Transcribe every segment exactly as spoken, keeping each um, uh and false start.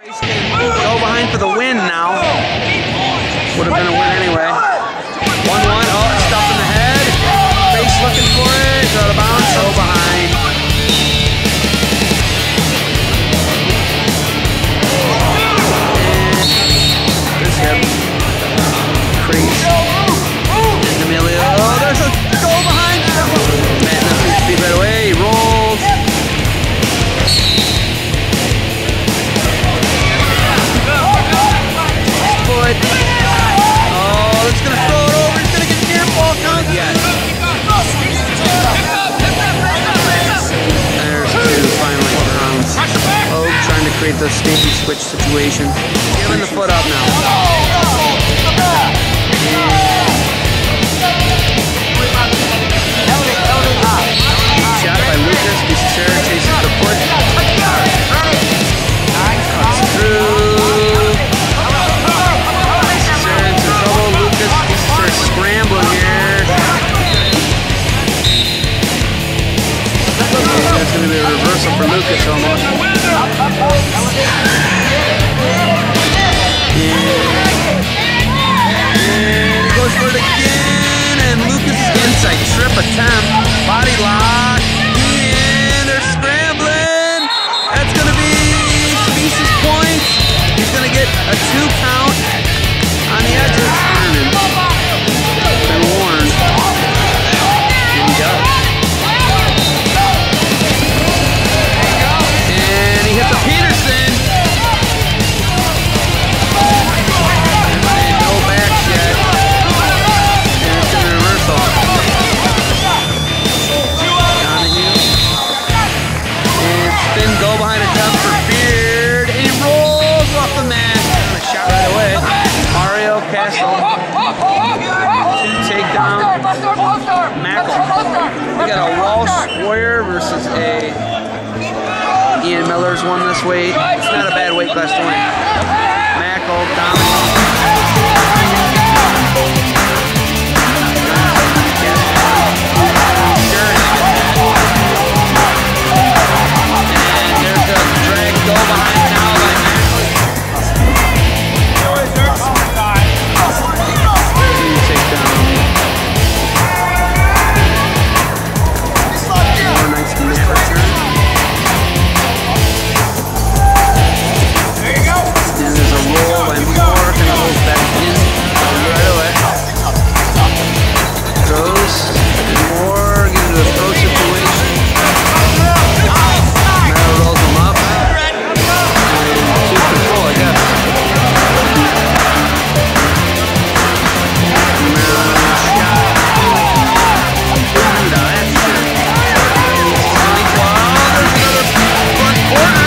Go behind for the win now. Would have been a win anyway. one one. Oh, stuff in the head. Face looking for it. Out of bounds. Go behind. And this hip. Crease. And Emilio. Oh, there's a go behind. Matt nothing speed right away. He rolls. Foot. Oh, it's gonna throw it over. He's gonna get near ball count. Yes. There's two finally rounds. Oh, trying to create the stinky switch situation. Giving the foot up now. Shot by Lucas. Becerra chases the foot. Cuts through. Becerra into trouble. Lucas Becerra scrambling here. Yeah, that's going to be a reversal for Lucas almost. And he goes for it again. And Lucas inside trip attempt. Body lock. And they're scrambling. That's going to be Speece's point. He's going to get a two count on the edges. Been warned. And he does. And he hit the Peterson. And no backs yet. And it's in the reversal. Donahue. And spin go behind attempt for Beard. And he rolls off the mat. And a shot right away. Mario Castle. Two takedown. Mackle. We got a Walsh Warrior versus a Ian Miller's won this weight. It's not a bad weight class to win. Mackle, dominant. And there's the drag go behind now by Mackle. Two takedown. More nice mid return. And there's a roll by Moore, and he rolls back in right away. Goes, Moore, get into a throw situation. Mero rolls him up. And two control, I guess. Mero shot. Ooh, now that's good. Wow, there's another front corner.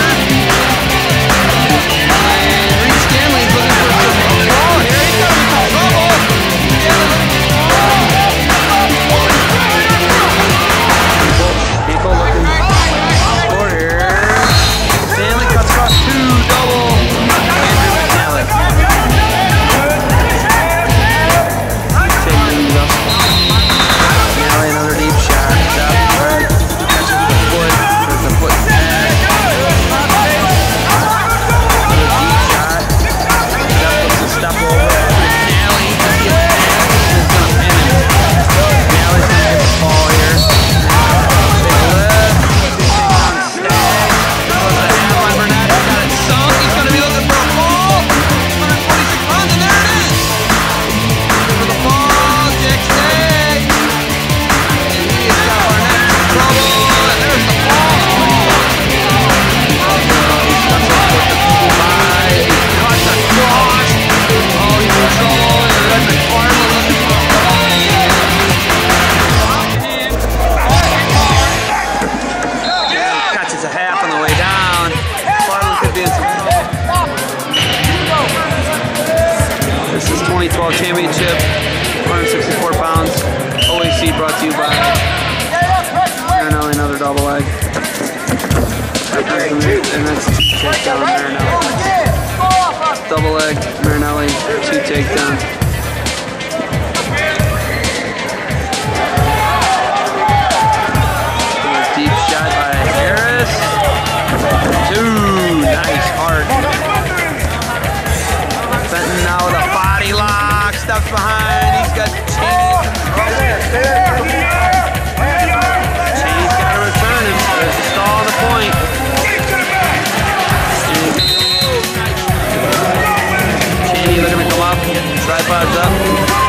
twenty twelve championship, one sixty-four pounds, O A C brought to you by Marinelli, another double leg. And that's two takedown Marinelli. Double leg, Marinelli, two takedown. Deep shot by Harris. Two, nice, hard. left behind. He's got Cheney. Cheney's got to return him. There's a stall on the point. Cheney, look at him come up. Tripod's up.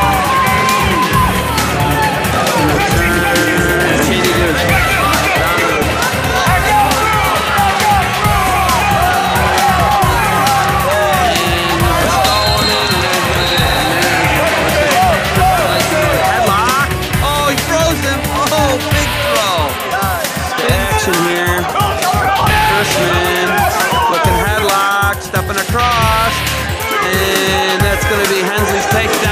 Return. Cheney goes down to the here. Chrisman looking headlock, stepping across, and that's going to be Hensley's takedown.